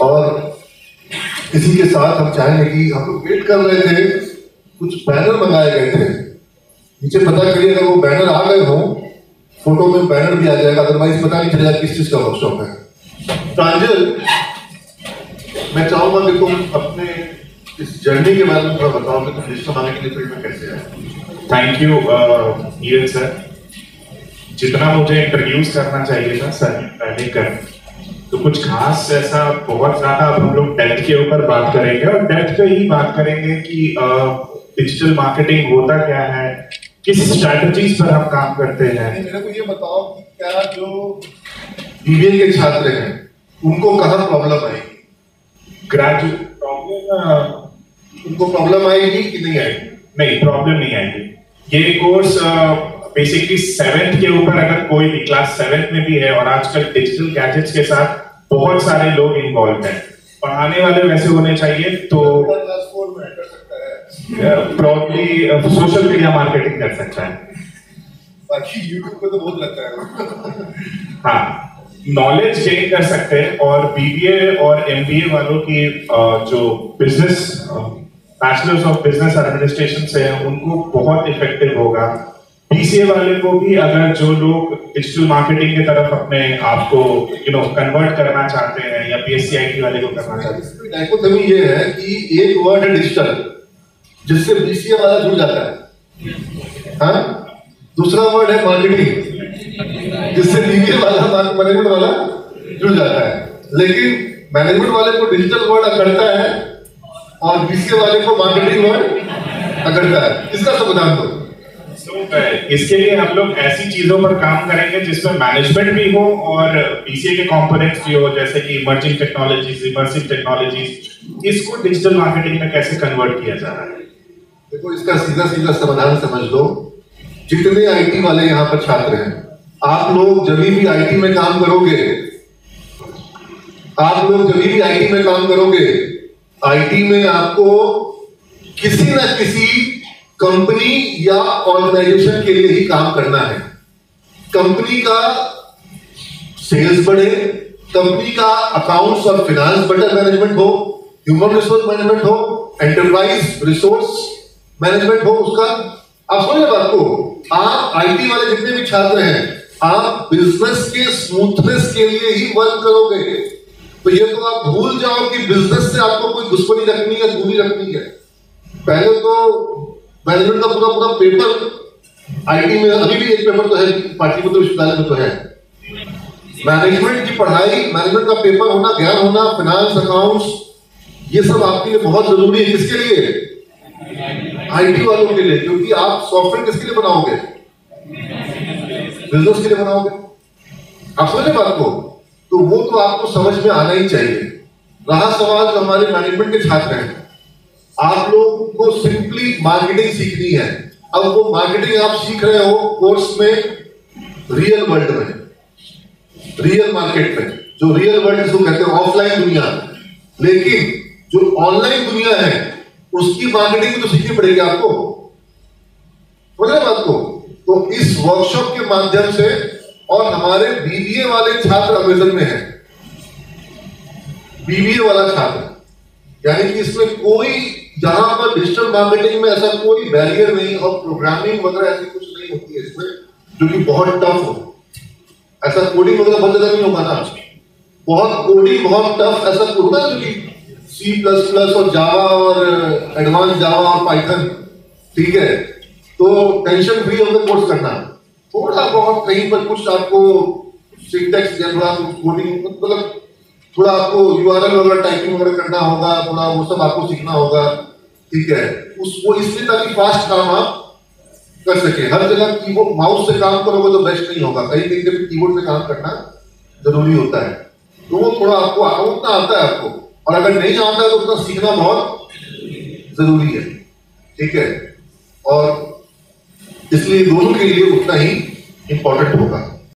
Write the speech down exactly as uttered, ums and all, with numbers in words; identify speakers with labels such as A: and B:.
A: और इसी के साथ हम चाहेंगे कि हम लोग वेट कर रहे थे, कुछ बैनर मंगाए गए थे, नीचे पता करिए अगर वो बैनर आ गए हों, फोटो में बैनर भी आ जाएगा, अदरवाइज पता नहीं चलेगा किस चीज का वर्कशॉप है। प्रांजल, मैं चाहूंगा कि तुम अपने इस जर्नी के बारे में थोड़ा बताओ कि तुम डिजिटल मार्केटिंग फील्ड में कैसे आए।
B: थैंक यू ईएन सर, जितना मुझे इंट्रोड्यूस करना चाहिए था सर पहले कर, तो कुछ खास ऐसा बहुत ज्यादा अब हम लोग डेप्थ के ऊपर बात करेंगे और डेप्थ पे ही बात करेंगे कि डिजिटल uh, मार्केटिंग होता क्या है, किस स्ट्रैटेजीज पर हम काम करते हैं।
A: मेरे को ये बताओ कि क्या जो बीबीए के छात्र हैं उनको कहाँ प्रॉब्लम आएगी?
B: ग्रेजुएट प्रॉब्लम
A: उनको प्रॉब्लम आएगी कि नहीं आएगी?
B: नहीं, प्रॉब्लम नहीं आएगी। ये कोर्स बेसिकली सेवेंथ के ऊपर अगर कोई भी क्लास सेवेंथ में भी है, और आजकल डिजिटल गैजेट्स के साथ बहुत सारे लोग इन्वॉल्व हैं, पढ़ाने वाले वैसे होने चाहिए, तो
A: क्लास फोर में कर सकता है,
B: प्रॉब्ली सोशल मीडिया मार्केटिंग कर सकता है,
A: बाकी यूट्यूब पे तो बहुत लगता है।
B: हाँ, नॉलेज गेन कर सकते हैं। और बीबीए और एमबीए वालों की जो business bachelors of business administration से हैं उनको बहुत इफेक्टिव होगा। बीसीए वाले को भी, अगर जो लोग डिजिटल मार्केटिंग की तरफ अपने आप को यू नो कन्वर्ट करना चाहते हैं, या बीएससी आईटी वाले को करना चाहते हैं।
A: डायकोटोमी ये है कि एक वर्ड है डिजिटल, जिससे बीसीए वाला जुड़ जाता है, हाँ? दूसरा वर्ड है मार्केटिंग, जिससे बीबीए वाला मैनेजमेंट वाला जुड़ जाता है। लेकिन मैनेजमेंट वाले को डिजिटल वर्ड अकड़ता है और बीसीए वाले को मार्केटिंग वर्ड अकड़ता है। इसका समाधान दो।
B: So, इसके लिए हम लोग ऐसी चीजों पर काम करेंगे जिसमें मैनेजमेंट भी हो और बीसीए के कंपोनेंट्स भी हो, जैसे कि इमर्जिंग टेक्नोलॉजीज, इमर्सिव टेक्नोलॉजीज। इसको डिजिटल मार्केटिंग में कैसे कन्वर्ट किया जा रहा है?
A: देखो, इसका सीधा सीधा समाधान समझ लो। जितने आईटी वाले यहाँ पर छात्र हैं, आप लोग जब भी आईटी में काम करोगे आप लोग जब भी आईटी में काम करोगे आईटी में आपको किसी न किसी कंपनी या ऑर्गेनाइजेशन के लिए ही काम करना है। कंपनी का सेल्स बढ़े, कंपनी का अकाउंट्स और फाइनेंस बेटर मैनेजमेंट हो, ह्यूमन रिसोर्स मैनेजमेंट हो, एंटरप्राइज रिसोर्स मैनेजमेंट हो, उसका आप समझे बात को। आप आईटी वाले जितने भी छात्र हैं, आप बिजनेस के स्मूथनेस के लिए ही वर्क करोगे। तो ये तो आप भूल जाओ कि बिजनेस से आपको कोई दुश्मनी रखनी है, दूरी रखनी है। पहले तो मैनेजमेंट का पूरा पूरा पेपर आईटी में, अभी भी एक पेपर तो है पाटलिपुत्र विश्वविद्यालय में तो है, मैनेजमेंट की पढ़ाई, मैनेजमेंट का पेपर होना, ज्ञान होना, फाइनेंस, अकाउंट्स, ये सब आपके लिए बहुत जरूरी है। किसके लिए? आईटी वालों के लिए। क्योंकि आप सॉफ्टवेयर किसके लिए बनाओगे? बिजनेस के लिए बनाओगे। आप समझे बात को? तो वो तो आपको समझ में आना ही चाहिए। रहा सवाल जो हमारे मैनेजमेंट के छात्र हैं, आप लोगों को सिंपली मार्केटिंग सीखनी है। अब वो मार्केटिंग आप सीख रहे हो कोर्स में रियल वर्ल्ड में, रियल मार्केट में, जो रियल वर्ल्ड जिसको कहते हैं ऑफलाइन दुनिया। लेकिन जो ऑनलाइन दुनिया है उसकी मार्केटिंग तो सीखनी पड़ेगी आपको। समझ बात को? तो इस वर्कशॉप के माध्यम से, और हमारे बीबीए वाले छात्र अमेजन में हैं, बीबीए वाला छात्र, यानी कि इसमें कोई, जहां पर डिजिटल मार्केटिंग में ऐसा कोई बैरियर नहीं और प्रोग्रामिंग वगैरह ऐसी कुछ नहीं होती है इसमें, जो कि बहुत टफ हो। ऐसा कोडिंग वगैरह बहुत ज्यादा नहीं होगा ना, बहुत कोडिंग बहुत टफ ऐसा होता है, जो कि सी प्लस प्लस और जावा और एडवांस जावा और पाइथन, ठीक है। तो टेंशन फ्री होकर कोर्स करना, थोड़ा बहुत कहीं पर कुछ आपको सिंटैक्स या थोड़ा कोडिंग, मतलब थोड़ा आपको यूआरएल वगैरह टाइपिंग वगैरह करना होगा, थोड़ा वो सब आपको सीखना होगा, ठीक है। उस वो इसलिए ताकि फास्ट काम आप कर सके। हर जगह कीबोर्ड माउस से काम करोगे तो बेस्ट नहीं होगा, कहीं कहीं पे कीबोर्ड से काम करना जरूरी होता है। तो वो थोड़ा आपको उतना आता है आपको, और अगर नहीं आता है तो उतना सीखना बहुत जरूरी है, ठीक है। और इसलिए दोनों के लिए उतना ही इंपॉर्टेंट होगा।